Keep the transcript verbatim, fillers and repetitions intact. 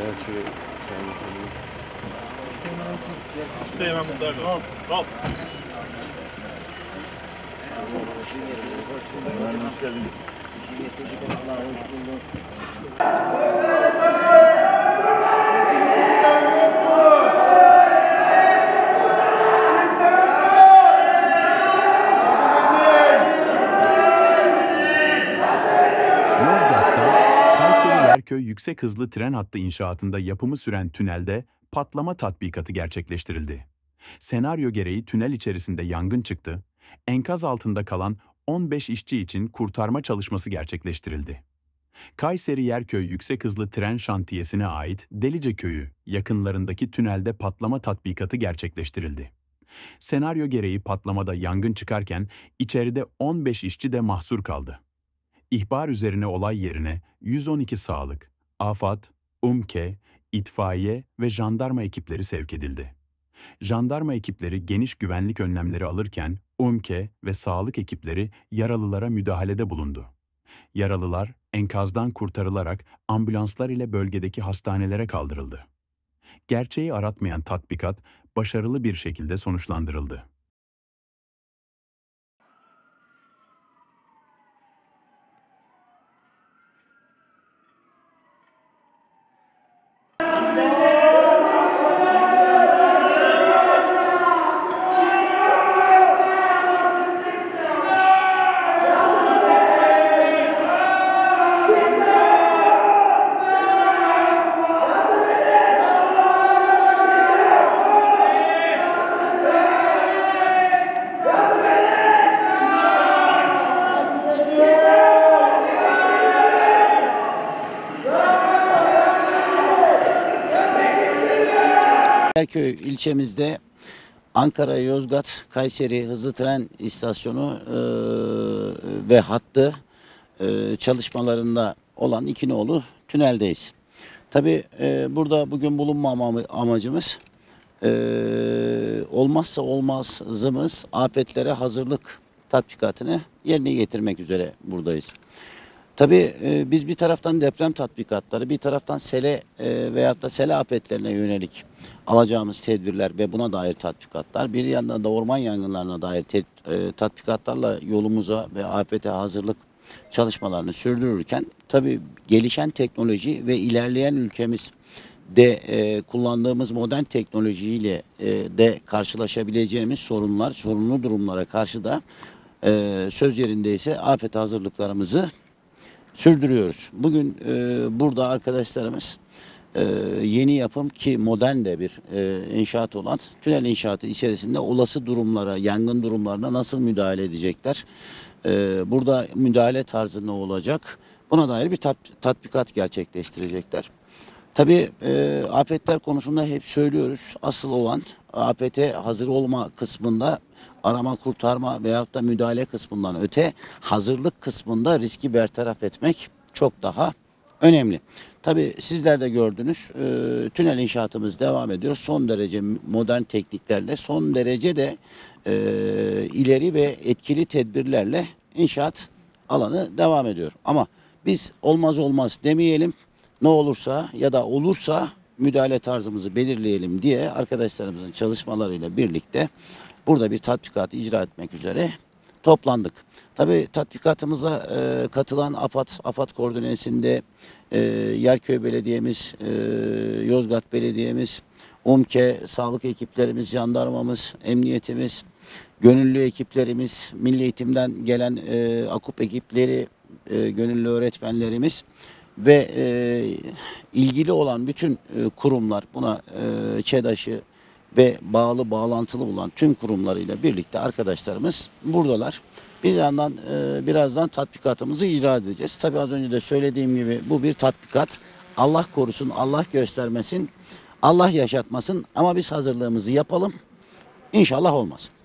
Üste hemen burada. Al. Al. Hoş geldiniz. Köy yüksek hızlı tren hattı inşaatında yapımı süren tünelde patlama tatbikatı gerçekleştirildi. Senaryo gereği tünel içerisinde yangın çıktı, enkaz altında kalan on beş işçi için kurtarma çalışması gerçekleştirildi. Kayseri Yerköy yüksek hızlı tren şantiyesine ait Delice Köyü yakınlarındaki tünelde patlama tatbikatı gerçekleştirildi. Senaryo gereği patlamada yangın çıkarken içeride on beş işçi de mahsur kaldı. İhbar üzerine olay yerine yüz on iki sağlık, AFAD, UMKE, itfaiye ve jandarma ekipleri sevk edildi. Jandarma ekipleri geniş güvenlik önlemleri alırken UMKE ve sağlık ekipleri yaralılara müdahalede bulundu. Yaralılar enkazdan kurtarılarak ambulanslar ile bölgedeki hastanelere kaldırıldı. Gerçeği aratmayan tatbikat başarılı bir şekilde sonuçlandırıldı. Yerköy ilçemizde Ankara, Yozgat, Kayseri hızlı tren istasyonu e, ve hattı e, çalışmalarında olan iki nolu tüneldeyiz. Tabii e, burada bugün bulunma amacımız e, olmazsa olmazımız afetlere hazırlık tatbikatını yerine getirmek üzere buradayız. Tabii e, biz bir taraftan deprem tatbikatları, bir taraftan sele e, veyahut da sele afetlerine yönelik alacağımız tedbirler ve buna dair tatbikatlar, bir yandan da orman yangınlarına dair te, e, tatbikatlarla yolumuza ve afete hazırlık çalışmalarını sürdürürken, tabii gelişen teknoloji ve ilerleyen ülkemiz de e, kullandığımız modern teknolojiyle e, de karşılaşabileceğimiz sorunlar, sorunlu durumlara karşı da e, söz yerindeyse afet hazırlıklarımızı sürdürüyoruz. Bugün e, burada arkadaşlarımız e, yeni yapım ki modern de bir e, inşaat olan tünel inşaatı içerisinde olası durumlara, yangın durumlarına nasıl müdahale edecekler? E, burada müdahale tarzı ne olacak? Buna dair bir tat, tatbikat gerçekleştirecekler. Tabii e, afetler konusunda hep söylüyoruz. Asıl olan afete hazır olma kısmında, arama kurtarma veyahut da müdahale kısmından öte hazırlık kısmında riski bertaraf etmek çok daha önemli. Tabii sizler de gördünüz, e, tünel inşaatımız devam ediyor. Son derece modern tekniklerle, son derece de e, ileri ve etkili tedbirlerle inşaat alanı devam ediyor. Ama biz olmaz olmaz demeyelim, ne olursa ya da olursa müdahale tarzımızı belirleyelim diye arkadaşlarımızın çalışmalarıyla birlikte burada bir tatbikat icra etmek üzere toplandık. Tabii tatbikatımıza e, katılan AFAD, AFAD koordinesinde e, Yerköy Belediye'miz, e, Yozgat Belediye'miz, UMKE, sağlık ekiplerimiz, jandarmamız, emniyetimiz, gönüllü ekiplerimiz, Milli Eğitim'den gelen e, AKUP ekipleri, e, gönüllü öğretmenlerimiz ve e, ilgili olan bütün e, kurumlar, buna e, ÇEDAŞ'ı ve bağlı bağlantılı bulan tüm kurumlarıyla birlikte arkadaşlarımız buradalar. Bir yandan e, birazdan tatbikatımızı icra edeceğiz. Tabii az önce de söylediğim gibi bu bir tatbikat. Allah korusun, Allah göstermesin, Allah yaşatmasın ama biz hazırlığımızı yapalım. İnşallah olmasın.